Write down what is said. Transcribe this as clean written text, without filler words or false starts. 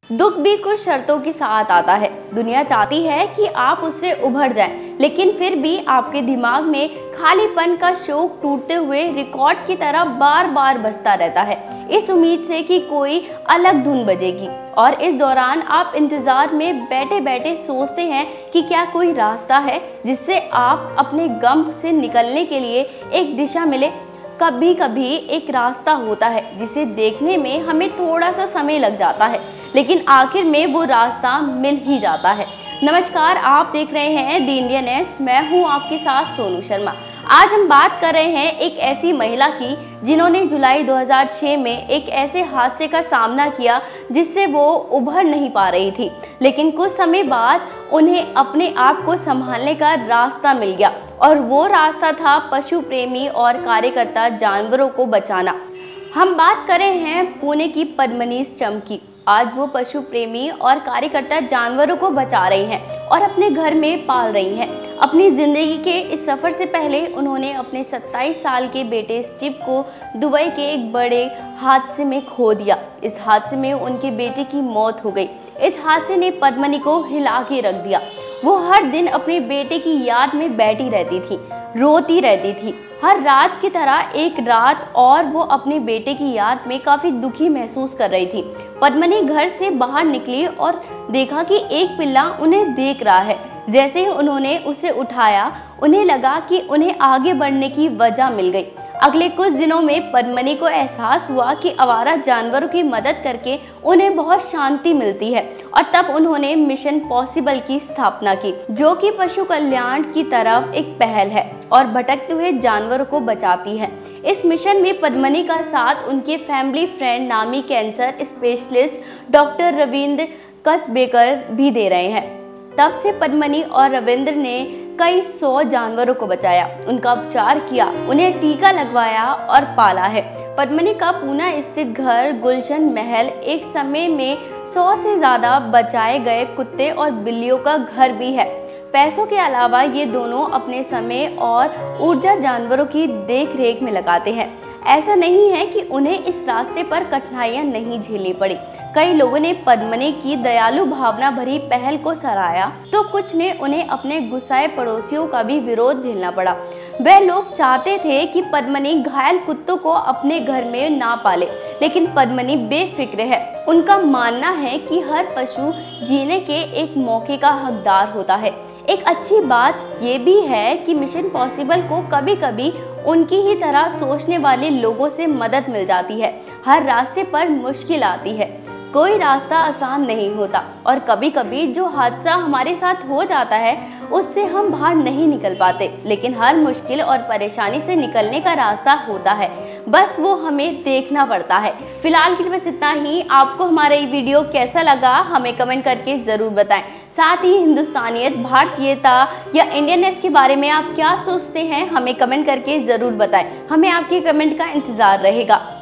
दुख भी कुछ शर्तों के साथ आता है। दुनिया चाहती है कि आप उससे उभर जाएं, लेकिन फिर भी आपके दिमाग में खालीपन का शोक टूटते हुए रिकॉर्ड की तरह बार बार बजता रहता है, इस उम्मीद से कि कोई अलग धुन बजेगी। और इस दौरान आप इंतजार में बैठे बैठे सोचते हैं कि क्या कोई रास्ता है जिससे आप अपने गम से निकलने के लिए एक दिशा मिले। कभी कभी एक रास्ता होता है जिसे देखने में हमें थोड़ा सा समय लग जाता है, लेकिन आखिर में वो रास्ता मिल ही जाता है। नमस्कार, आप देख रहे हैं दी इंडियन एस। मैं हूं आपके साथ सोनू शर्मा। आज हम बात कर रहे हैं एक ऐसी महिला की जिन्होंने जुलाई 2006 में एक ऐसे हादसे का सामना किया जिससे वो उभर नहीं पा रही थी, लेकिन कुछ समय बाद उन्हें अपने आप को संभालने का रास्ता मिल गया। और वो रास्ता था पशु प्रेमी और कार्यकर्ता जानवरों को बचाना। हम बात कर रहे हैं पुणे की पद्मनीश चम की। आज वो पशु प्रेमी और कार्यकर्ता जानवरों को बचा रही हैं और अपने घर में पाल रही हैं। अपनी ज़िंदगी के इस सफ़र से पहले उन्होंने अपने 27 साल के बेटे स्टीव को दुबई के एक बड़े हादसे में खो दिया। इस हादसे में उनके बेटे की मौत हो गई। इस हादसे ने पद्मनी को हिला के रख दिया। वो हर दिन अपने बेटे की याद में बैठी रहती थी, रोती रहती थी। हर रात की तरह एक रात और वो अपने बेटे की याद में काफ़ी दुखी महसूस कर रही थी। पद्मनी घर से बाहर निकली और देखा कि एक पिल्ला उन्हें देख रहा है। जैसे ही उन्होंने उसे उठाया, उन्हें लगा कि उन्हें आगे बढ़ने की वजह मिल गई। अगले कुछ दिनों में पद्मनी को एहसास हुआ कि आवारा जानवरों की मदद करके उन्हें बहुत शांति मिलती है, और तब उन्होंने मिशन पॉसिबल की स्थापना की, जो कि पशु कल्याण की तरफ एक पहल है और भटकते हुए जानवरों को बचाती है। इस मिशन में पद्मनी का साथ उनके फैमिली फ्रेंड नामी cancer specialist doctor Ravindra Kasbekar भी दे रहे हैं। तब से पद्मनी और रविंद्र ने कई 100 जानवरों को बचाया, उनका उपचार किया, उन्हें टीका लगवाया और पाला है। पद्मनी का पुणे स्थित घर गुलशन महल एक समय में 100 से ज़्यादा बचाए गए कुत्ते और बिल्लियों का घर भी है। पैसों के अलावा ये दोनों अपने समय और ऊर्जा जानवरों की देख रेख में लगाते हैं। ऐसा नहीं है कि उन्हें इस रास्ते पर कठिनाइयां नहीं झेलनी पड़ी। कई लोगों ने पद्मनी की दयालु भावना भरी पहल को सराहा, तो कुछ ने उन्हें अपने गुस्साए पड़ोसियों का भी विरोध झेलना पड़ा। वे लोग चाहते थे कि पद्मनी घायल कुत्तों को अपने घर में ना पाले, लेकिन पद्मनी बेफिक्र है। उनका मानना है कि हर पशु जीने के एक मौके का हकदार होता है। एक अच्छी बात ये भी है कि मिशन पॉसिबल को कभी कभी उनकी ही तरह सोचने वाले लोगों से मदद मिल जाती है। हर रास्ते पर मुश्किल आती है, कोई रास्ता आसान नहीं होता, और कभी कभी जो हादसा हमारे साथ हो जाता है उससे हम बाहर नहीं निकल पाते, लेकिन हर मुश्किल और परेशानी से निकलने का रास्ता होता है, बस वो हमें देखना पड़ता है। फिलहाल के लिए बस इतना ही। आपको हमारा ये वीडियो कैसा लगा हमें कमेंट करके ज़रूर बताएं। साथ ही हिंदुस्तानियत, भारतीयता या इंडियननेस के बारे में आप क्या सोचते हैं हमें कमेंट करके ज़रूर बताएं। हमें आपके कमेंट का इंतज़ार रहेगा।